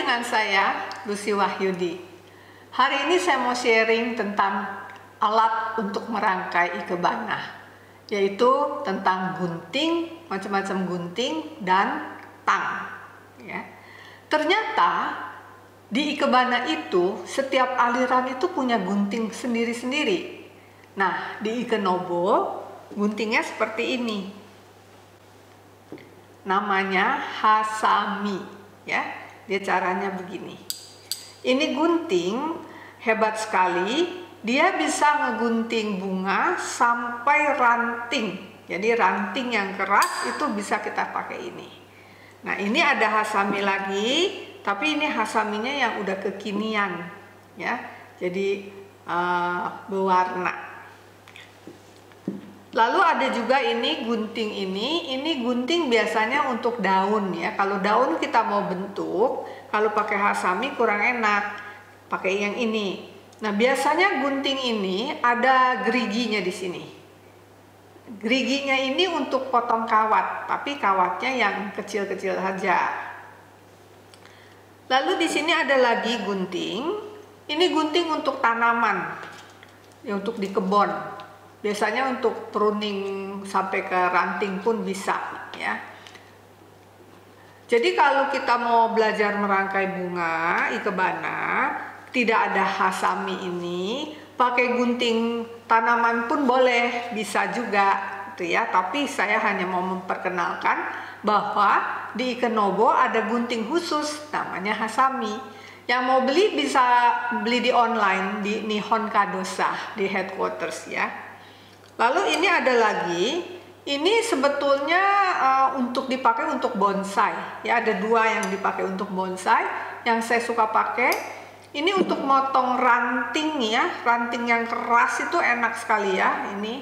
dengan saya, Lucy Wahyudi. Hari ini saya mau sharing tentang alat untuk merangkai ikebana, yaitu tentang gunting, macam-macam gunting, dan tang. Ya. Ternyata di ikebana itu, setiap aliran itu punya gunting sendiri-sendiri. Nah, di Ikenobo, guntingnya seperti ini. Namanya hasami, ya. Dia caranya begini. Ini gunting hebat sekali. Dia bisa ngegunting bunga sampai ranting. Jadi ranting yang keras itu bisa kita pakai ini. Nah, ini ada hasami lagi, tapi ini hasaminya yang udah kekinian, ya. Jadi berwarna. Lalu ada juga ini gunting ini gunting biasanya untuk daun, ya. Kalau daun kita mau bentuk, kalau pakai hasami kurang enak, pakai yang ini. Nah, biasanya gunting ini ada geriginya di sini. Geriginya ini untuk potong kawat, tapi kawatnya yang kecil-kecil saja. Lalu di sini ada lagi gunting. Ini gunting untuk tanaman, ya, untuk di kebun. Biasanya untuk pruning sampai ke ranting pun bisa, ya. Jadi kalau kita mau belajar merangkai bunga ikebana, tidak ada hasami ini, pakai gunting tanaman pun boleh, bisa juga, gitu ya. Tapi saya hanya mau memperkenalkan bahwa di Ikenobo ada gunting khusus, namanya hasami. Yang mau beli bisa beli di online di Nihon Kadosa di headquarters, ya. Lalu ini ada lagi, ini sebetulnya untuk dipakai untuk bonsai, ya. Ada dua yang dipakai untuk bonsai, yang saya suka pakai. Ini untuk motong ranting, ya, ranting yang keras itu enak sekali, ya, ini.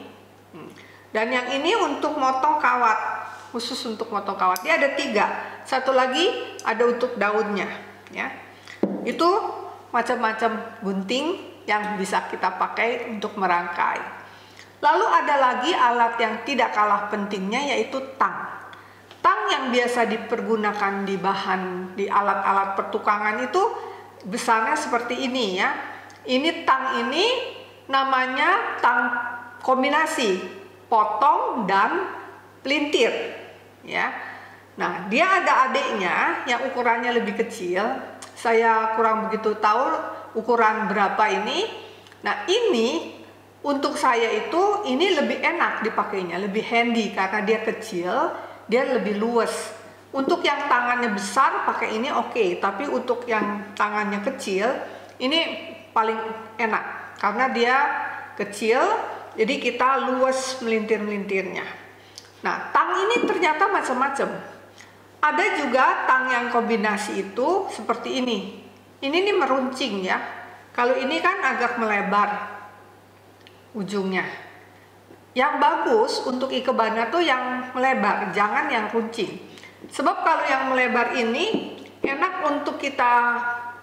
Dan yang ini untuk motong kawat, khusus untuk motong kawat. Dia ada 3, satu lagi ada untuk daunnya, ya. Itu macam-macam gunting yang bisa kita pakai untuk merangkai. Lalu ada lagi alat yang tidak kalah pentingnya, yaitu tang. Tang yang biasa dipergunakan di alat-alat pertukangan itu besarnya seperti ini, ya. Ini tang ini namanya tang kombinasi potong dan pelintir, ya. Nah, dia ada adiknya yang ukurannya lebih kecil. Saya kurang begitu tahu ukuran berapa ini. Nah, ini untuk saya itu ini lebih enak dipakainya, lebih handy karena dia kecil, dia lebih luas. Untuk yang tangannya besar pakai ini oke, tapi untuk yang tangannya kecil ini paling enak karena dia kecil, jadi kita luas melintir-melintirnya. Nah, tang ini ternyata macam-macam. Ada juga tang yang kombinasi itu seperti ini. Ini nih meruncing, ya. Kalau ini kan agak melebar ujungnya. Yang bagus untuk ikebana tuh yang melebar, jangan yang runcing. Sebab kalau yang melebar ini enak untuk kita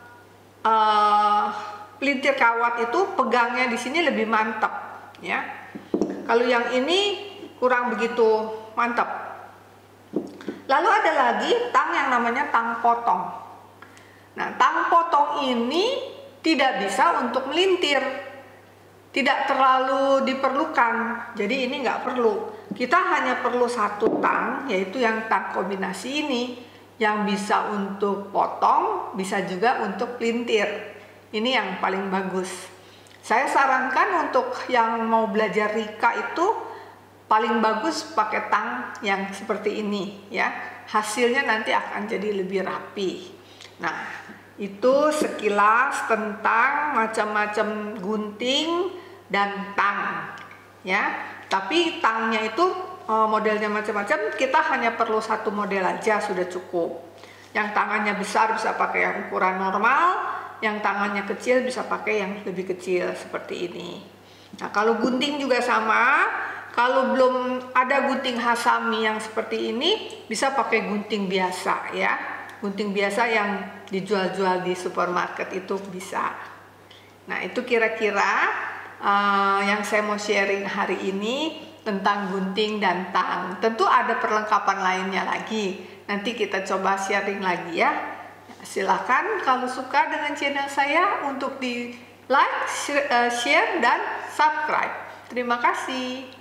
pelintir kawat itu pegangnya di sini lebih mantap, ya. Kalau yang ini kurang begitu mantap. Lalu ada lagi tang yang namanya tang potong. Nah, tang potong ini tidak bisa untuk melintir, tidak terlalu diperlukan, jadi ini nggak perlu. Kita hanya perlu satu tang, yaitu yang tang kombinasi ini, yang bisa untuk potong, bisa juga untuk pelintir. Ini yang paling bagus. Saya sarankan untuk yang mau belajar Rika itu paling bagus pakai tang yang seperti ini, ya. Hasilnya nanti akan jadi lebih rapi. Nah, itu sekilas tentang macam-macam gunting dan tang, ya. Tapi tangnya itu modelnya macam-macam, kita hanya perlu satu model aja sudah cukup. Yang tangannya besar bisa pakai yang ukuran normal, yang tangannya kecil bisa pakai yang lebih kecil seperti ini. Nah, kalau gunting juga sama. Kalau belum ada gunting hasami yang seperti ini, bisa pakai gunting biasa, ya. Gunting biasa yang dijual-jual di supermarket itu bisa. Nah, itu kira-kira yang saya mau sharing hari ini tentang gunting dan tang. Tentu ada perlengkapan lainnya lagi. Nanti kita coba sharing lagi, ya. Silahkan kalau suka dengan channel saya untuk di like, share, dan subscribe. Terima kasih.